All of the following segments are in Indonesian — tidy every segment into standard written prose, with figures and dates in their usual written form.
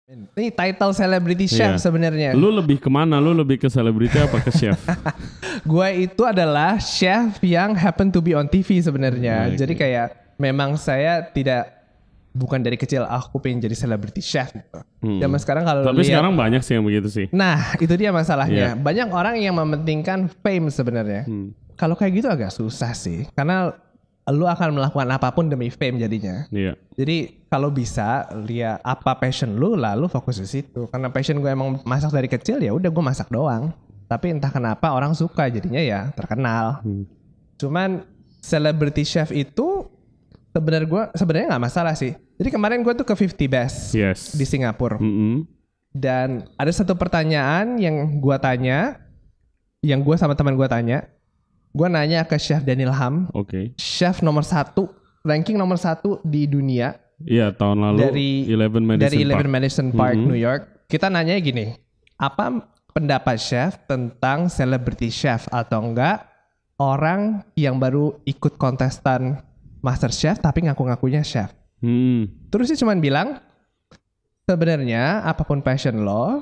Ini title celebrity chef sebenarnya. Lu lebih kemana? Lu lebih ke selebriti apa ke chef? Gue itu adalah chef yang happen to be on TV sebenarnya. Jadi kayak memang saya bukan dari kecil aku pengen jadi celebrity chef gitu. Zaman sekarang kalau Tapi sekarang banyak sih yang begitu sih. Nah, itu dia masalahnya. Banyak orang yang mementingkan fame sebenarnya. Kalau kayak gitu agak susah sih. Karena lu akan melakukan apapun demi fame jadinya. Jadi kalau bisa lihat apa passion lu, lalu fokus di situ. Karena passion gue emang masak dari kecil, ya udah gue masak doang. Tapi entah kenapa orang suka jadinya ya terkenal. Cuman celebrity chef itu sebenarnya nggak masalah sih. Jadi kemarin gue tuh ke 50 Best di Singapura. Dan ada satu pertanyaan yang gue tanya, yang gue sama teman gue tanya. Gue nanya ke Chef Daniel Ham, chef nomor 1, ranking nomor 1 di dunia. Iya, tahun lalu dari 11 Madison Park, New York. Kita nanya gini, apa pendapat chef tentang celebrity chef atau enggak orang yang baru ikut kontestan Master Chef tapi ngaku-ngakunya chef. Terus dia cuma bilang, sebenarnya apapun passion lo,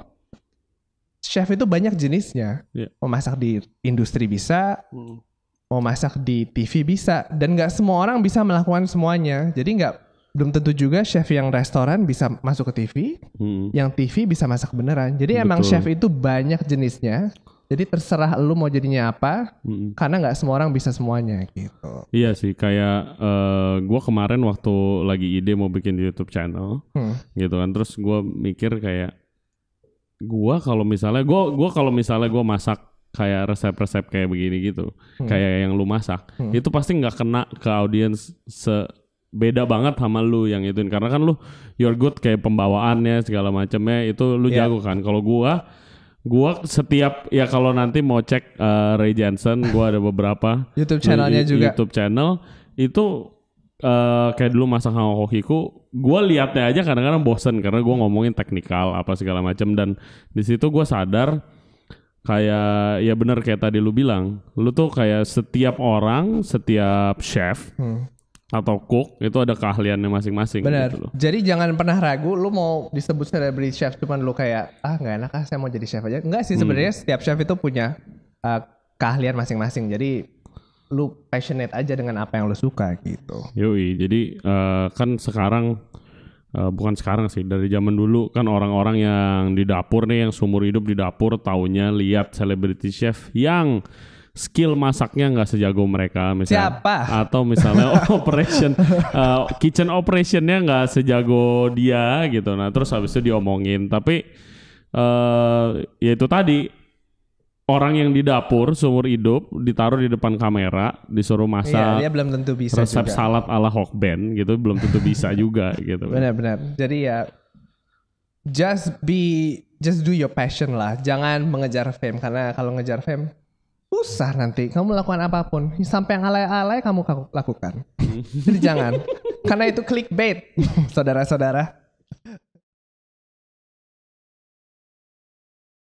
chef itu banyak jenisnya. Mau masak di industri bisa, mau masak di TV bisa, dan nggak semua orang bisa melakukan semuanya. Jadi belum tentu juga chef yang restoran bisa masuk ke TV, yang TV bisa masak beneran. Jadi emang chef itu banyak jenisnya. Jadi terserah lu mau jadinya apa, karena nggak semua orang bisa semuanya gitu. Iya sih, kayak gue kemarin waktu lagi ide mau bikin YouTube channel, gitu kan. Terus gue mikir kayak gue kalau misalnya gue masak kayak resep-resep kayak begini gitu, kayak yang lu masak, itu pasti nggak kena ke audiens beda banget sama lu yang ituin, karena kan lu you're good kayak pembawaannya segala macamnya itu lu jago kan. Kalau gue setiap ya kalau nanti mau cek Ray Janson, gue ada beberapa YouTube channelnya juga. YouTube channel itu kayak dulu masak sama kokiku, gue liatnya aja kadang-kadang bosen karena gue ngomongin teknikal apa segala macam. Dan di situ gue sadar kayak ya bener kayak tadi lu bilang, lu tuh kayak setiap chef atau cook itu ada keahliannya masing-masing. Benar. Gitu loh. Jadi jangan pernah ragu lu mau disebut celebrity chef cuman lu kayak nggak enak saya mau jadi chef aja. Enggak sih, sebenarnya setiap chef itu punya keahlian masing-masing. Jadi lu passionate aja dengan apa yang lu suka gitu. Yoi, jadi kan sekarang bukan sekarang sih, dari zaman dulu kan orang-orang yang di dapur nih, yang seumur hidup di dapur, taunya lihat celebrity chef yang skill masaknya nggak sejago mereka misalnya. Siapa? Atau misalnya kitchen operationnya nggak sejago dia gitu. Nah terus habis itu diomongin, tapi ya itu tadi, orang yang di dapur seumur hidup ditaruh di depan kamera disuruh masak, dia belum tentu bisa resep juga. salad ala Hokben gitu, belum tentu bisa juga gitu. Benar-benar. Jadi ya just do your passion lah. Jangan mengejar fame, karena kalau ngejar fame susah nanti. Kamu melakukan apapun sampai yang alay-alay kamu lakukan. Jadi jangan. Karena itu clickbait, saudara-saudara.